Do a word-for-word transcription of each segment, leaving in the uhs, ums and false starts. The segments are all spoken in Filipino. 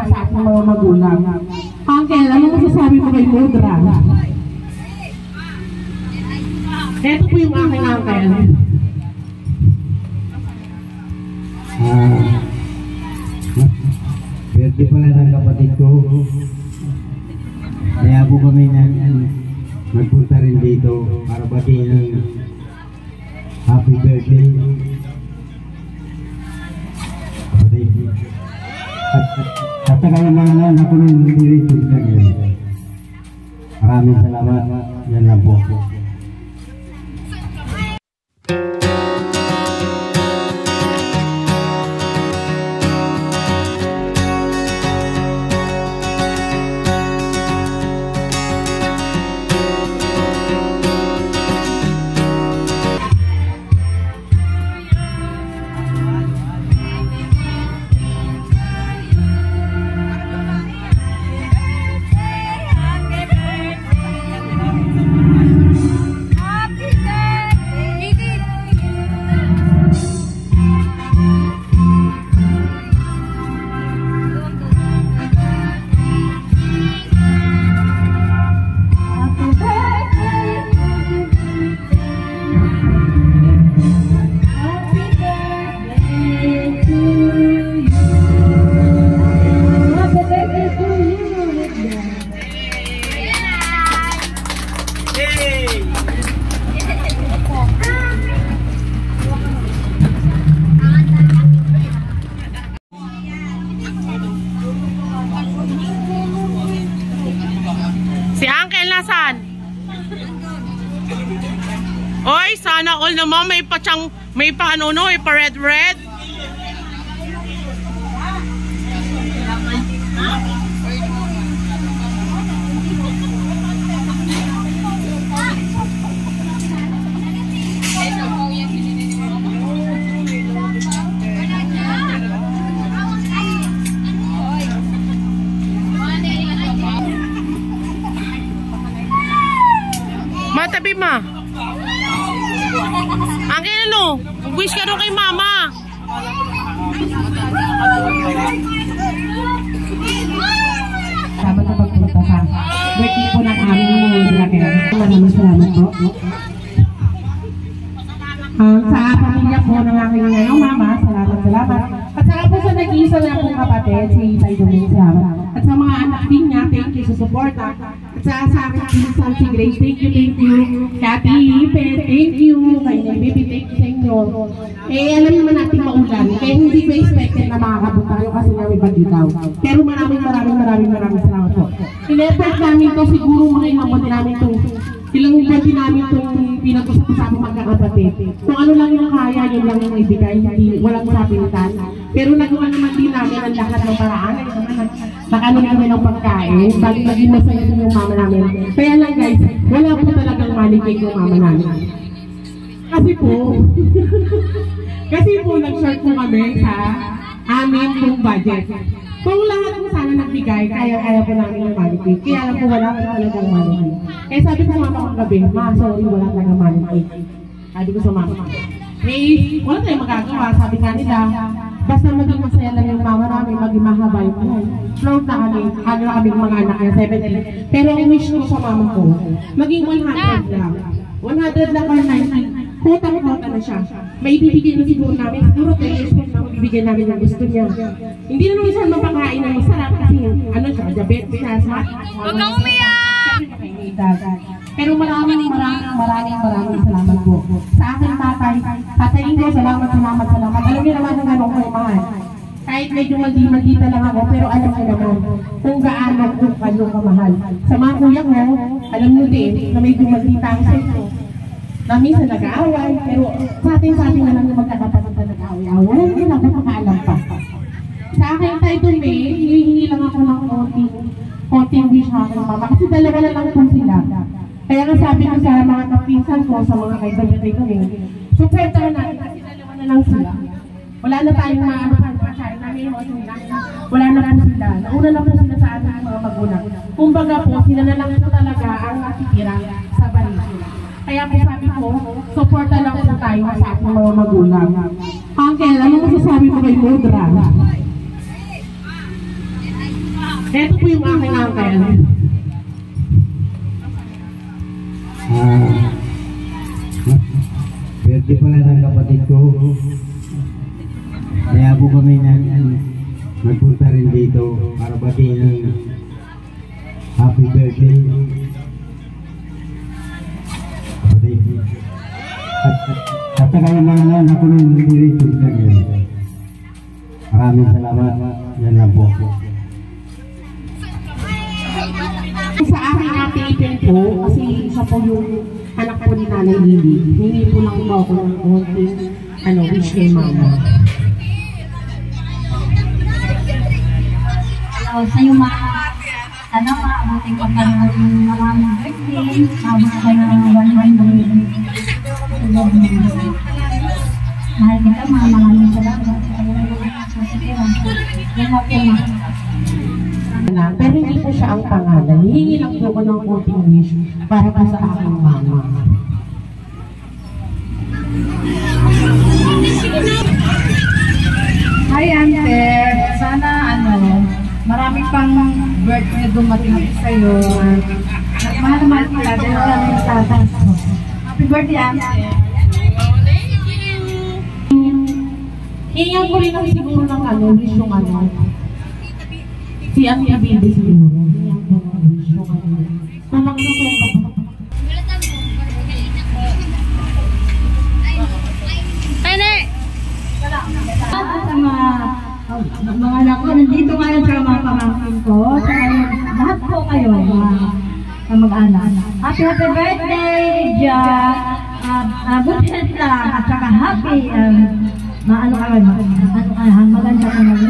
sa ating mga magulang. Uncle, ano masasabi mo kay Mudra? Ito po yung aking uncle. Ah, birthday pala ng kapatid ko. Kaya po kami na nagpunta rin dito para batiin ng happy birthday. Kapatid. At, at, at saka yung mga anak ko rin dito sa ngayon. Maraming salamat. Yan lang po. Si Uncle nasaan? Oy, sana all naman may pachang, may pa ano no, may pa red red. Matabi ma. Angin ano? Wish ka doon kay mama. Sama na pagpunta sa birthday po ng aming Mudra. Maraming salamat po. Um, sa pamilya po ng aking ngayong mama, salamat, salamat. At saka po sa nag-iisa na pong kapatid, si Tay Domingo, salamat. At sa mga anak din niya, thank you sa support. At sa, sa aking pinsan si Grace, thank you, thank you. Kathy, Ipet, thank you. Kay Baby, thank you sa inyo. Eh, alam naman natin maulan. Kaya hindi ko expected na makakabot tayo kasi nga may bagyo daw. Pero maraming, maraming, maraming, maraming salamat po. In-effort namin to, siguro mga ilang buwan namin to. Ilang buwan din namin itong pinag-usap-usapang magkakapatid. Kung ano lang yung kaya, yun lang yung ibigay, hindi, walang sapilitan. Pero nagawa naman din namin ang lahat ng paraan. Ay naman, nakano kami ng pagkain, bali maging masaya din yung mama namin. Kaya lang guys, wala po talagang maligay yung mama namin. Kasi po, kasi po nag-short po kami sa amin yung budget. Kung lahat po sana nagbigay, kaya-kaya po namin yung maligay. Kaya lang po wala po talagang maligay. Eh sabi ko sa mama kong gabi, ma, sorry, wala talagang maligay. Sabi ko sa mama, eh, wala tayong magagawa. Sabi nga nila, basta maging masaya lang yung mama namin, maging mahaba yung buhay. Float na kami, ano na kami mga anak niya, seventy. Pero ang wish ko sa mama ko, maging one hundred lang. one hundred lang or ninety. Kotang-kota na siya. May ibibigay na siguro namin, siguro ten years po na ibibigay namin ang gusto niya. Hindi na naman siya mapakain ng masarap kasi ano siya, diabetes na, asthma. Huwag kang umiyak! Pero maraming maraming maraming maraming salamat po. Sa akin tatay, tatayin ko, salamat, salamat, salamat. Alam niyo naman kung anong kayo mahal. Kahit medyo maldita lang ako, pero alam niyo naman kung gaano kung kayo kamahal. Sa mga kuya ko, alam niyo din na medyo maldita ako sa inyo. Na minsan nag-aaway, pero sa atin sa atin na lang yung magkakapatid na nag-aaway-aaway. Hindi lang makakaalam pa. Sa akin tayo doon eh, hihingi lang ako ng konting, konting wish sa aking mama. Kasi dalawa na lang po sila. Kaya nga sabi ko sa mga kapinsan ko, sa mga kaibigan tayo doon eh, supportahan natin kasi dalawa na lang sila. Wala na tayong mga ano pa, pasahin namin yung sila. Wala na lang sila. Nauna na po sila sa ating mga magulang. Kumbaga po, sila na lang po talaga ang nakikira sa baril. Kaya po sabi ko, supporta lang po tayo sa ating mga magulang. Uncle, ano masasabi mo kay Mudra? Ito po yung aking uncle. Ah, birthday pala ng kapatid ko. Kaya po kami na nagpunta rin dito para batiin ng happy birthday. Kapatid. At, at, at saka yung mga na nakulong dito sa ngayon. Maraming salamat. Yan lang po. Sa aking ate po, kasi siya po yung anak po ni Nanay Lily. Hindi po lang po ako ng konting ano, wish kay mama. Hello, sa'yo ma. Sana maabuting ka pa ng maraming birthday. Maabot ka ng one hundred. Mahal kita, mga maraming salamat. Yan lang po ma. Pero hindi po siya ang pangalan. Hihingi lang po ko ng konting wish para po sa aking mama. Hi, Ante. Sana, ano, marami pang birthday dumating sa'yo. Mahal na mahal kita. Dahil wala na yung tatas. Happy birthday, Ante. Hihingan ko rin ang siguro ng ano, wish yung ano. Si Ate Abindi siguro. Hihingan ko ng wish yung ano. Tamak na po. At ang mga, mga anak ko, nandito ngayon sa mga pamangkin ko, sa lahat po kayo, mga kamag-anak. Happy, happy birthday, Jack! Uh, uh, good health lang, at saka happy, um, maano ka rin, ano ka, maganda ka naman.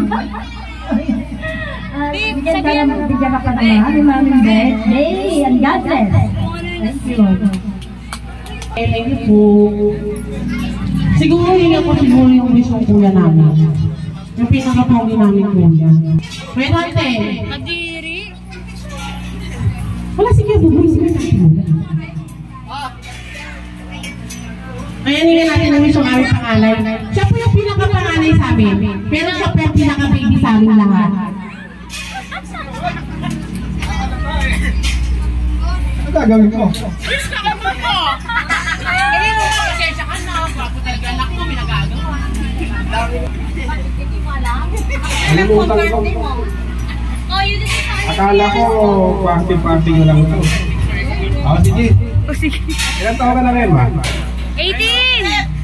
Bigyan ka naman, bigyan ka pa naman, happy maraming birthday, and God bless. Thank you. Thank you po. Siguro hihingan ko siguro yung wish ng kuya namin. Yung pinaka-pogi namin kuya. May nante. Kadiri. Wala, sige, bubuhay, sige natin. Ayan, hihingan natin ang wish ng aming panganay. Siya po yung pinaka-panganay sa amin. Pero siya po yung pinaka-baby sa amin lahat. Ano gagawin mo? Wish ka naman po! Hindi mo ba pasensya ka na? Wapo talaga anak mo, may nagagawa. Nalimutan ko. Akala ko party-party nyo lang ito. Oh, sige. O sige. Ilan taon ka na rin, ma? eighteen!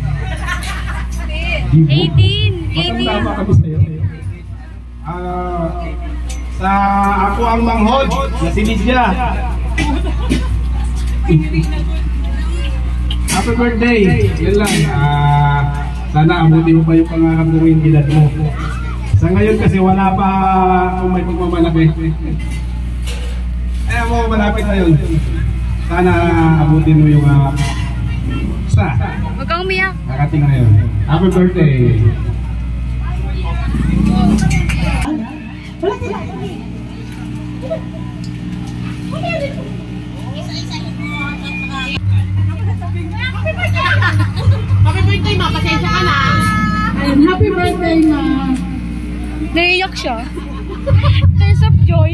Gibo. eighteen! Matanda pa kami sa'yo. Ah, sa ako ang manghod na si Lydia. Happy birthday! Yan lang. Ah, sana abuti mo pa yung pangarap mo yung gilad mo. Sa ngayon kasi wala pa kung may pagmamalaki. Eh mo, malapit na yun. Sana abuti mo yung uh, sa Huwag kang umiyak. nakating na yun. Happy birthday! Wala sila. Happy birthday, ma. Pasensya ka na. Happy birthday, ma. Naiiyak siya. Tears of joy.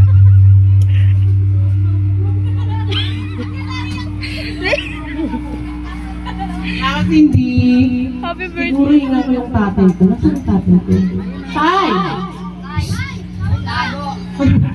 At hindi. Happy Siguro birthday. hihingan ko yung tatay ko. Nasaan yung tatay ko? Tay!